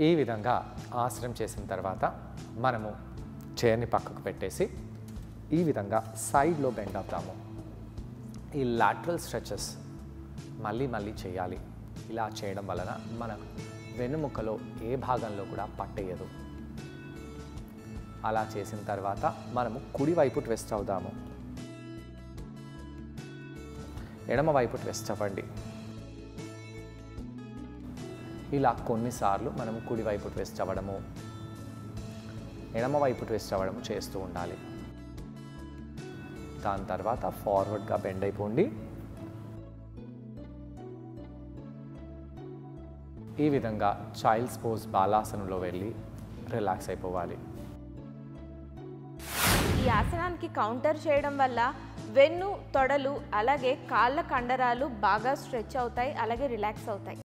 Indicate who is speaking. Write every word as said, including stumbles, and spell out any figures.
Speaker 1: ఈ విధంగా ఆసనం చేసిన తర్వాత మనము చైర్ని పక్కకు పెట్టేసి ఈ విధంగా సైడ్లో బెండ్ అవుతాము. ఈ లాటరల్ స్ట్రెచెస్ మళ్ళీ మళ్ళీ చేయాలి. ఇలా చేయడం వలన మన వెన్నుముక్కలో ఏ భాగంలో కూడా పట్టేయదు. అలా చేసిన తర్వాత మనము కుడివైపు ట్విస్ట్ అవుదాము. ఎడమవైపు ట్విస్ట్ అవ్వండి. ఇలా కొన్నిసార్లు మనము కుడివైపు ట్విస్ట్ అవ్వడము, ఎడమవైపు ట్విస్ట్ అవ్వడము చేస్తూ ఉండాలి. దాని తర్వాత ఫార్వర్డ్గా బెండ్ అయిపోండి. ఈ విధంగా చైల్డ్స్ పోజ్ బాలాసనంలో వెళ్ళి రిలాక్స్ అయిపోవాలి.
Speaker 2: ఈ ఆసనానికి కౌంటర్ చేయడం వల్ల వెన్ను, తొడలు అలాగే కాళ్ళ కండరాలు బాగా స్ట్రెచ్ అవుతాయి, అలాగే రిలాక్స్ అవుతాయి.